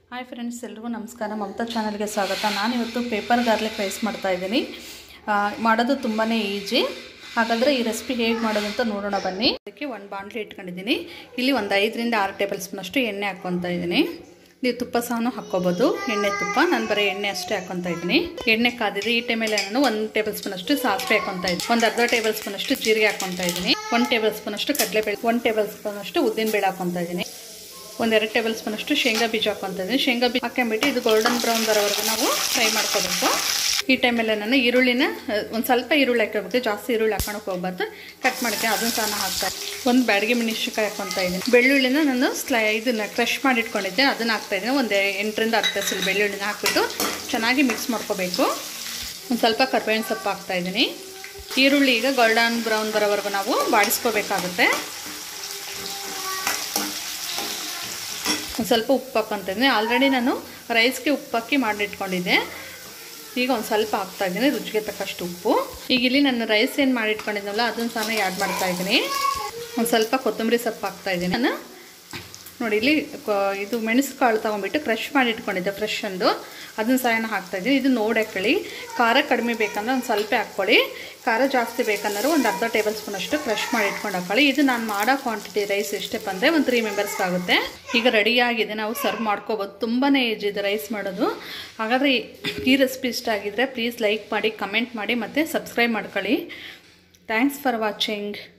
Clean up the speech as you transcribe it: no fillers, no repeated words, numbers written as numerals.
Hi friends, ಎಲ್ರಿಗೂ ನಮಸ್ಕಾರ. ಮಮತಾ ಚಾನಲ್ಗೆ ಸ್ವಾಗತ. ನಾನಿವತ್ತು ಪೇಪರ್ ಗಾರ್ಲಿಕ್ ರೈಸ್ ಮಾಡ್ತಾಯಿದ್ದೀನಿ. ಮಾಡೋದು ತುಂಬಾ ಈಜಿ. ಹಾಗಾದರೆ ಈ ರೆಸಿಪಿ ಹೇಗೆ ಮಾಡೋದು ಅಂತ ನೋಡೋಣ ಬನ್ನಿ. ಅದಕ್ಕೆ ಒಂದು ಬಾಣಲೆ ಇಟ್ಕೊಂಡಿದ್ದೀನಿ. ಇಲ್ಲಿ ಒಂದು 5 ರಿಂದ 6 ಟೇಬಲ್ ಸ್ಪೂನಷ್ಟು ಎಣ್ಣೆ ಹಾಕ್ಕೊತಾ ಇದ್ದೀನಿ. ನೀವು ತುಪ್ಪ ಸಹ ಹಾಕ್ಕೋಬೋದು, ಎಣ್ಣೆ ತುಪ್ಪ. ನಾನು ಬರೀ ಎಣ್ಣೆ ಅಷ್ಟೇ ಹಾಕ್ಕೊತಾ ಇದ್ದೀನಿ. ಎಣ್ಣೆ ಕಾದಿದೆ. ಈ ಟೈಮಲ್ಲಿ ನಾನು 1 ಟೇಬಲ್ ಸ್ಪೂನಷ್ಟು ಸಾಸಿವೆ ಹಾಕ್ಕೊತಾ ಇದ್ದೀನಿ. ಒಂದು ಅರ್ಧ ಟೇಬಲ್ ಸ್ಪೂನಷ್ಟು ಜೀರಿಗೆ ಹಾಕ್ಕೊತಾ ಇದ್ದೀನಿ. 1 ಟೇಬಲ್ ಸ್ಪೂನಷ್ಟು ಕಡಲೆಬೇಳೆ, 1 ಟೇಬಲ್ ಸ್ಪೂನಷ್ಟು ಉದ್ದಿನಬೇಳೆ ಹಾಕ್ಕೊತಾ ಇದ್ದೀನಿ. 1-2 ಟೇಬಲ್ ಸ್ಪೂನಷ್ಟು ಶೇಂಗಾ ಬೀಜ ಹಾಕ್ಕೊತಾ ಇದ್ದೀನಿ. ಶೇಂಗಾ ಬೀಜ ಹಾಕೊಂಡ್ಬಿಟ್ಟು ಇದು ಗೋಲ್ಡನ್ ಬ್ರೌನ್ ಬರೋವರೆಗೂ ನಾವು ಫ್ರೈ ಮಾಡ್ಕೋಬೇಕು. ಈ ಟೈಮಲ್ಲಿ ನಾನು ಈರುಳ್ಳಿನ ಒಂದು ಸ್ವಲ್ಪ ಈರುಳ್ಳಿ ಹಾಕೋಬೇಕು, ಜಾಸ್ತಿ ಈರುಳ್ಳಿ ಹಾಕೋಣಕ್ಕೆ ಹೋಗ್ಬಾರ್ದು. ಕಟ್ ಮಾಡ್ತೀನಿ, ಅದನ್ನು ಸಹ ಹಾಕ್ತಾ ಒಂದು ಬ್ಯಾಡಗಿ ಮೆಣಸಿನಕಾಯಿ ಹಾಕ್ಕೊತಾ ಇದ್ದೀನಿ. ಬೆಳ್ಳುಳ್ಳಿನ ನಾನು ಇದನ್ನು ಕ್ರಷ್ ಮಾಡಿ ಇಟ್ಕೊಂಡಿದ್ದೆ, ಅದನ್ನು ಹಾಕ್ತಾಯಿದ್ದೀನಿ. ಒಂದು 8 ರಿಂದ 10 ಎಸಳು ಬೆಳ್ಳುಳ್ಳಿನ ಹಾಕ್ಬಿಟ್ಟು ಚೆನ್ನಾಗಿ ಮಿಕ್ಸ್ ಮಾಡ್ಕೋಬೇಕು. ಒಂದು ಸ್ವಲ್ಪ ಕರಿಬೇವಿನ ಸೊಪ್ಪು ಹಾಕ್ತಾಯಿದ್ದೀನಿ. ಈರುಳ್ಳಿ ಈಗ ಗೋಲ್ಡನ್ ಬ್ರೌನ್ ಬರೋವರೆಗೂ ನಾವು ಬಾಡಿಸ್ಕೋಬೇಕಾಗುತ್ತೆ. ಒಂದು ಸ್ವಲ್ಪ ಉಪ್ಪು ಹಾಕ್ಕೊತಿದ್ದೀನಿ. ಆಲ್ರೆಡಿ ನಾನು ರೈಸ್ಗೆ ಉಪ್ಪು ಹಾಕಿ ಮಾಡಿಟ್ಕೊಂಡಿದ್ದೆ. ಈಗ ಒಂದು ಸ್ವಲ್ಪ ಹಾಕ್ತಾಯಿದ್ದೀನಿ, ರುಚಿಗೆ ತಕ್ಕಷ್ಟು ಉಪ್ಪು. ಈಗ ಇಲ್ಲಿ ನಾನು ರೈಸ್ ಏನು ಮಾಡಿಟ್ಕೊಂಡಿದ್ನಲ್ಲ ಅದನ್ನು ಸಹ ಆ್ಯಡ್ ಮಾಡ್ತಾಯಿದ್ದೀನಿ. ಒಂದು ಸ್ವಲ್ಪ ಕೊತ್ತಂಬರಿ ಸೊಪ್ಪು ಹಾಕ್ತಾಯಿದ್ದೀನಿ. ನಾನು ನೋಡಿ ಇಲ್ಲಿ ಇದು ಮೆಣಸು ಕಾಳು ತೊಗೊಂಬಿಟ್ಟು ಕ್ರಷ್ ಮಾಡಿ ಇಟ್ಕೊಂಡಿದ್ದೆ ಫ್ರೆಶ್ ಅಂದು, ಅದನ್ನು ಸಹ ಹಾಕ್ತಾಯಿದ್ದೀನಿ. ಇದು ನೋಡಿ ಹಾಕ್ಕೊಳ್ಳಿ. ಖಾರ ಕಡಿಮೆ ಬೇಕಂದ್ರೆ ಒಂದು ಸ್ವಲ್ಪ ಹಾಕ್ಕೊಳ್ಳಿ. ಖಾರ ಜಾಸ್ತಿ ಬೇಕಂದ್ರೆ ಒಂದು ಅರ್ಧ ಟೇಬಲ್ ಸ್ಪೂನಷ್ಟು ಕ್ರಷ್ ಮಾಡಿ ಇಟ್ಕೊಂಡು ಹಾಕ್ಕೊಳ್ಳಿ. ಇದು ನಾನು ಮಾಡೋ ಕ್ವಾಂಟಿಟಿ ರೈಸ್ ಎಷ್ಟಪ್ಪ ಅಂದರೆ ಒಂದು 3 ಮೆಂಬರ್ಸ್ಗೆ ಆಗುತ್ತೆ. ಈಗ ರೆಡಿಯಾಗಿದೆ, ನಾವು ಸರ್ವ್ ಮಾಡ್ಕೋಬೋದು. ತುಂಬಾ ಈಜಿ ಇದೆ ರೈಸ್ ಮಾಡೋದು. ಹಾಗಾದರೆ ಈ ರೆಸಿಪಿ ಇಷ್ಟ ಆಗಿದ್ದರೆ ಪ್ಲೀಸ್ ಲೈಕ್ ಮಾಡಿ, ಕಮೆಂಟ್ ಮಾಡಿ ಮತ್ತು ಸಬ್ಸ್ಕ್ರೈಬ್ ಮಾಡ್ಕೊಳ್ಳಿ. Thanks for watching.